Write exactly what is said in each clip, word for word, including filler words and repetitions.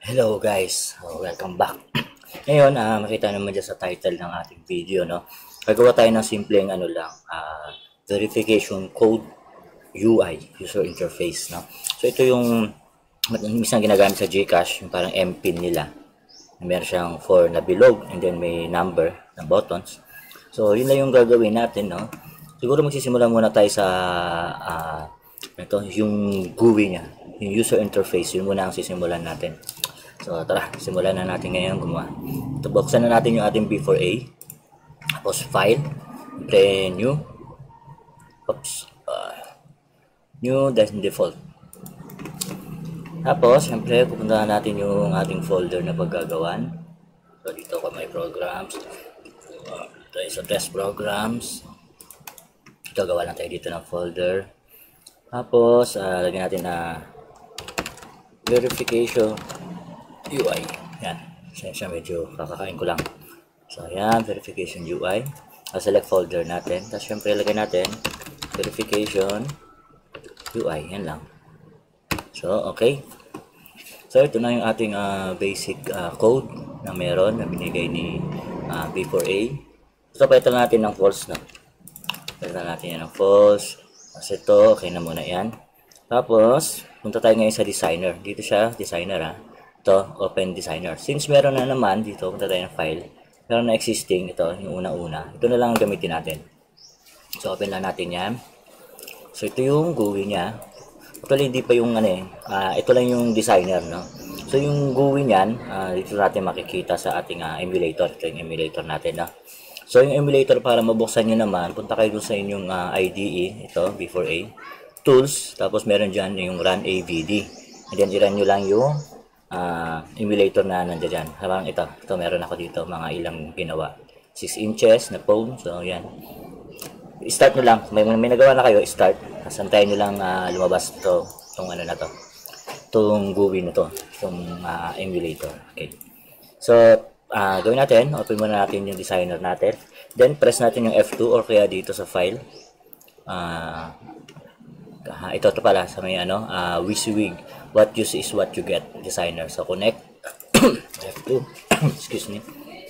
Hello guys, oh, welcome back. Ngayon, ah makita naman dyan sa title ng ating video, no? Gagawa tayo ng simpleng ano lang, ah, verification code U I, user interface, no? So ito yung minsan ginagamit sa GCash, yung parang M PIN nila. Meron siyang four na bilog and then may number ng buttons. So yun lang yung gagawin natin, no? Siguro magsisimula muna tayo sa ah, ito, yung G U I niya, yung user interface, yun muna ang sisimulan natin. So tara, simulan na natin ngayon gumawa. Ito, buksan na natin yung ating B four A. Tapos file, pre new. Oops. Uh, new then default. Tapos, syempre, pupunta na natin yung ating folder na paggagawan. So dito ko may programs. Uh, tayo sa test programs. Ito, gawa lang tayo dito ng folder. Tapos, uh, lagyan natin na verification U I. Yan. Siya medyo kakakain ko lang. So, yan. Verification U I. Uh, select folder natin. Tapos, syempre, lagay natin verification U I. Yan lang. So, okay. So, ito na yung ating uh, basic uh, code na meron na binigay ni uh, B four A. So, palitan natin ng false na. Palitan natin yan ng false. Tapos, ito. Okay na muna yan. Tapos, punta tayo ngayon sa designer. Dito siya, designer ha. Ito, open designer. Since meron na naman dito, punta tayo ng file. Meron na existing, ito, yung una-una. Ito na lang ang gamitin natin. So, open lang natin yan. So, ito yung G U I niya. Actually, hindi pa yung ano eh. Uh, ito lang yung designer, no? So, yung G U I niyan, uh, dito natin makikita sa ating uh, emulator. Ito yung emulator natin, no? So, yung emulator, para mabuksan nyo naman, punta kayo dun sa inyong uh, I D E. Ito, B four A. Tools. Tapos, meron dyan yung run A V D. And then, i-run nyo lang yung Uh, emulator na nandiyan dyan. Habang ito, ito meron ako dito, mga ilang ginawa. six inches na phone. So, yan. Start nyo lang. May, may nagawa na kayo, start. Santayin nyo lang uh, lumabas ito, itong ano na to. Itong G U I na to. Itong uh, emulator. Okay. So, uh, gawin natin. Open muna natin yung designer natin. Then, press natin yung F two or kaya dito sa file. Ah... Uh, ito to pala sa may ano, uh, WYSIWYG, what you see is what you get, designer. So connect F two excuse me.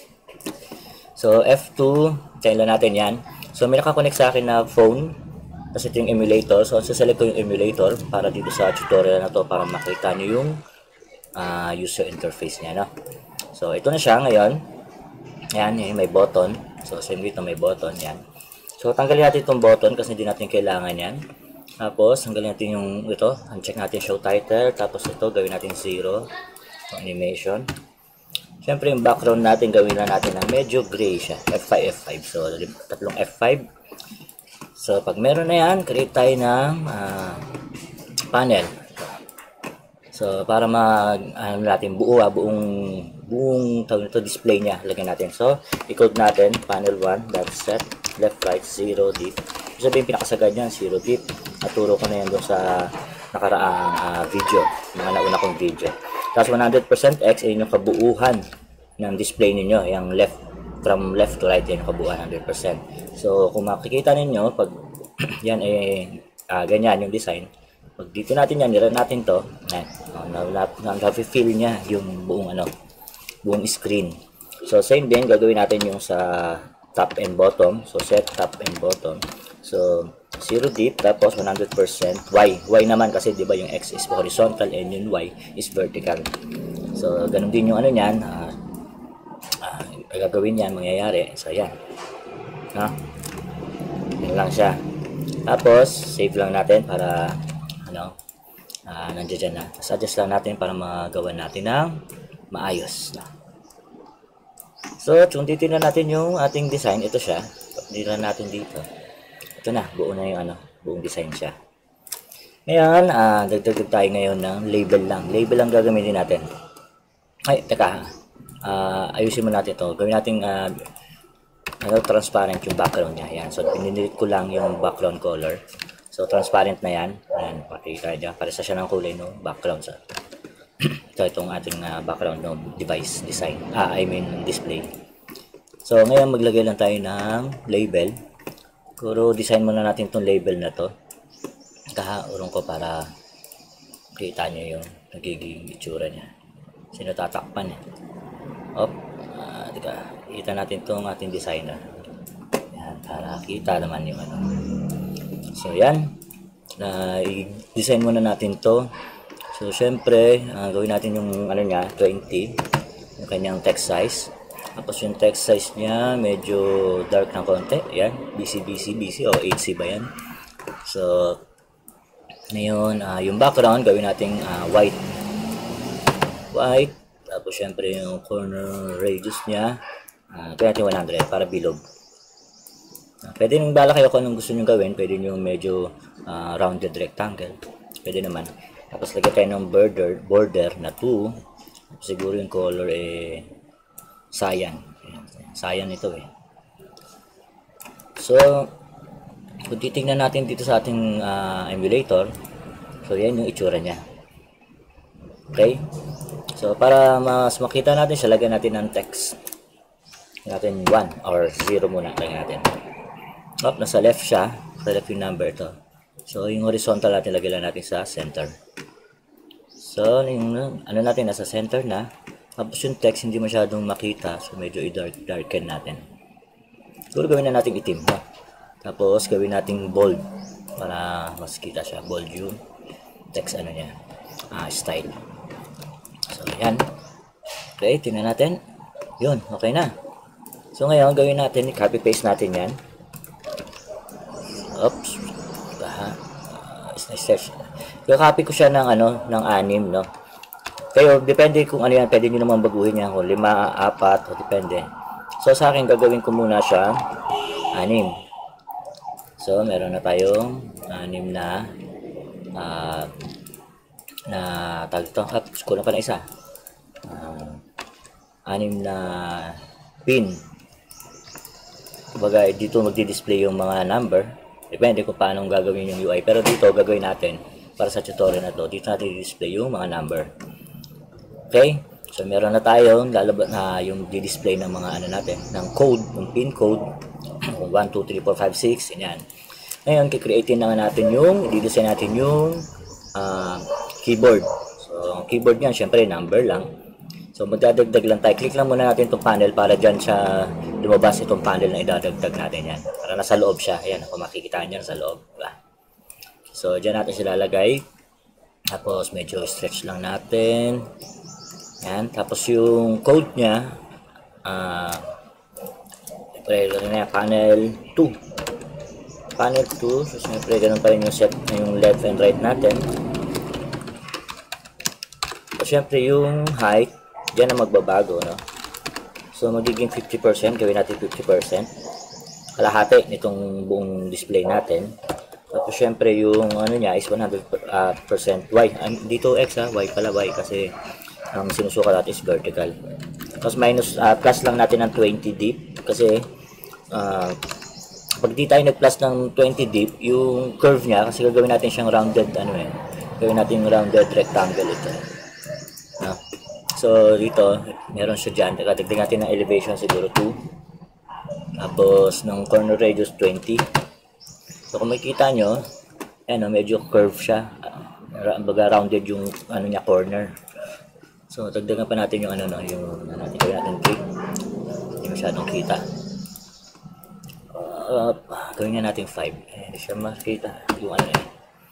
So F two, channel natin yan. So may nakakonect sa akin na phone, kasi ito yung emulator. So select ko yung emulator para dito sa tutorial na to, para makita nyo yung uh, user interface niya, no? So ito na siya ngayon. Yan, yan may button. So same dito may button yan. So tanggalin natin itong button kasi hindi natin kailangan yan. Tapos, hanggang natin yung ito, uncheck natin show title, tapos ito, gawin natin zero, animation. Siyempre, yung background natin, gawin na natin na medyo gray siya, F five, F five. So, tatlong F five. So, pag meron na yan, create tayo ng uh, panel. So, para mag, ano natin, buo, ah, buong, buong, tawag nito, display niya, lagyan natin. So, i-code natin, panel one, dot set, left, right, zero, deep. Sabihin, pinakasagad yan, zero deep. Naturo ko na yan doon sa nakaraang uh, video, mga nauna kong video. Tapos one hundred percent X ay yung kabuuhan ng display ninyo, yung left, from left to right, yan yung kabuuhan one hundred percent. So, kung makikita ninyo, pag yan eh, uh, ganyan yung design, pag dito natin yan, nila natin to, eh, na-fill niya yung buong ano, buong screen. So, same din, gagawin natin yung sa top and bottom. So, set top and bottom. So, zero deep, tapos one hundred percent Y. Y naman kasi, di ba, yung X is horizontal and yung Y is vertical. So, ganun din yung ano niyan. Uh, uh, gagawin yan, mangyayari. So, yan. No? Yan lang siya. Tapos, save lang natin para, ano, uh, nandiyan dyan na. Suggest lang natin para magawa natin ng maayos. No? So, kung titignan natin yung ating design, ito siya. Titignan natin dito. Ito na, buo na yung ano, buong design siya. Ngayon, uh, dagdag tayo ngayon ng label lang. Label lang gagamitin natin. Ay, teka. Uh, ayusin mo natin ito. Gawin natin uh, ano, transparent yung background niya. Yan. So, pinilit ko lang yung background color. So, transparent na yan. Ayan, pakita dyan. Paresa siya ng kulay no background sa ito, itong ating uh, background no device design. Ah, I mean display. So, ngayon maglagay lang tayo ng label. Siguro design muna natin itong label na to. Kahaurong ko para kita nyo yung nagiging itsura niya. Kasi natatakpan eh. Op, uh, tika, kita natin itong ating designer. Yan, para kita naman yung ano. So yan, na uh, i-design muna natin to. So syempre, uh, gawin natin yung ano niya, twenty, yung kanyang text size. Tapos yung text size niya medyo dark ng konti. Yan, B C B C B C o H C ba yan? So ngayon, uh, yung background gawin nating uh, white. White. Tapos syempre yung corner radius niya, uh, gawin natin one hundred para bilog. Uh, pwede nung bala kayo kung anong gusto nyo gawin. Pwede nyo medyo uh, rounded rectangle. Pwede naman. Tapos lagyan tayo ng border, border na two. Siguro yung color eh cyan. Cyan ito eh. So, kung titingnan natin dito sa ating uh, emulator, so yan yung itsura niya. Okay? So, para mas makita natin siya, lagyan natin ng text. Lagyan natin one or zero muna. Lagyan natin. Oh, nasa left siya. Sa left yung number ito. So, yung horizontal natin, lagyan natin sa center. So, yung ano natin, nasa center na. Tapos yung text hindi masyadong makita. So, medyo i-dark darken natin. Siguro gawin na natin itim. No? Tapos, gawin natin bold. Para mas kita siya. Bold yung text ano niya. Ah, style. So, yan. Okay, tingnan natin. Yun, okay na. So, ngayon, gawin natin, copy-paste natin yan. Oops. Baha. Uh, search. Copy ko siya ng ano, ng anim, no? Kayo, depende kung ano yan, pwede nyo naman baguhin yan kung lima, apat, o depende. So, sa akin, gagawin ko muna siya anim. So, meron na tayong anim na uh, na tag ito. Ah, kulang pa na isa. Uh, anim na pin. Kumbaga, dito magdi-display yung mga number. Depende kung paano gagawin yung U I. Pero dito, gagawin natin para sa tutorial na to. Dito natin i-display yung mga number. Okay? So, meron na tayong lalabas na yung di-display ng mga ano natin, ng code, ng pin code. one, two, three, four, five, six. Yan. Ngayon, kikreatein na natin yung, i-design natin yung uh, keyboard. So, keyboard yan, syempre, number lang. So, magdadagdag lang tayo. Click lang muna natin itong panel para dyan siya lumabas itong panel na idadagdag natin yan. Para nasa loob siya. Ayan, kung makikita nyo nasa loob. Diba? So, dyan natin sila lagay. Tapos, medyo stretch lang natin. Yan. Tapos, yung code niya, ah, uh, na panel two. Panel two. So, siyempre, ganun pa rin yung set, yung left and right natin. So, siyempre, yung height, dyan na magbabago, no? So, magiging fifty percent. Gawin natin fifty percent. Kalahati nitong buong display natin. Tapos, syempre, yung ano niya is one hundred percent Y. Dito X, ha? Y pala, Y. Kasi, ang sinusukat natin is vertical. Tapos, minus, uh, plus lang natin ng twenty deep. Kasi, uh, pag di tayo nag-plus ng twenty deep, yung curve niya, kasi gagawin natin siyang rounded, ano eh. Gawin natin rounded rectangle ito. No? So, dito, meron siya dyan. Dagdag natin ng elevation siguro two. Tapos, ng corner radius twenty. So, kung makikita nyo, ayan, medyo curve siya. Baga rounded yung ano niya, corner. So, dagdagan pa natin yung ano, no, yung ano natin, gawin natin click. Hindi masyadong kita. Uh, gawin nga natin five. Hindi siya makita yung ano eh.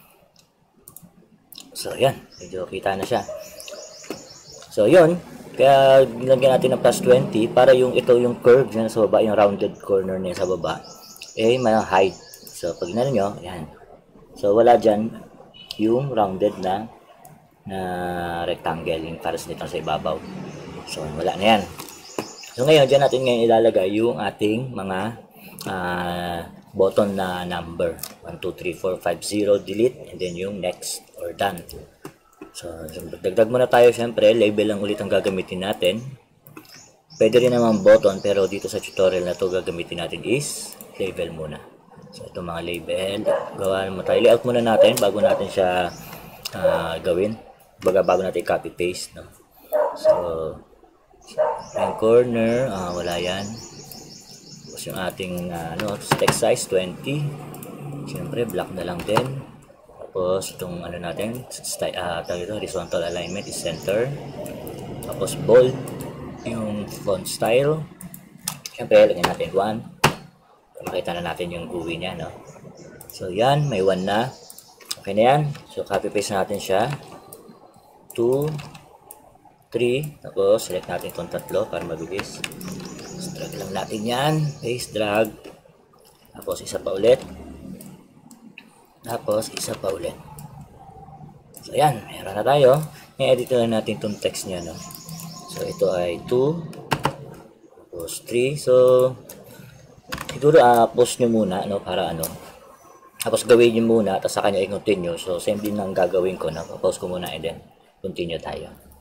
So, yan. Medyo kita na siya. So, yun. Kaya, nilagyan natin ng plus twenty para yung ito yung curve dyan sa baba, yung rounded corner niya sa baba, eh, may height. So, pag inano nyo, yan. So, wala dyan yung rounded na na rectangle, yung paras nito sa ibabaw. So, wala na yan. So, ngayon, dyan natin ngayon ilalagay yung ating mga uh, button na number. one, two, three, four, five, zero, delete, and then yung next or done. So, dagdag muna tayo syempre, label lang ulit ang gagamitin natin. Pwede rin naman button, pero dito sa tutorial na to gagamitin natin is label muna. So, itong mga label, gawa mo tayo. Layout muna natin bago natin siya uh, gawin. Baga bago natin copy-paste. No? So, yung corner, uh, wala yan. Tapos yung ating uh, ano, text size, twenty. Siyempre, black na lang din. Tapos, itong ano natin, style, uh, ito, horizontal alignment is center. Tapos bold yung font style. Siyempre, lagyan natin one. Makita na natin yung G U I niya, no? So, yan. May one na. Okay na yan. So, copy-paste natin siya. two, three. Tapos, select natin itong tatlo para mabilis. So, drag lang natin yan. Paste, drag. Tapos, isa pa ulit. Tapos, isa pa ulit. So, yan. Meron na tayo. I-edit na natin itong text niya, no? So, ito ay two. Tapos, three. So, siguro, uh, post nyo muna, no? Para ano. Tapos, gawin nyo muna. Tapos, sa kanya i-continue. So, same din ang gagawin ko, no? Post ko muna and then, continue tayo.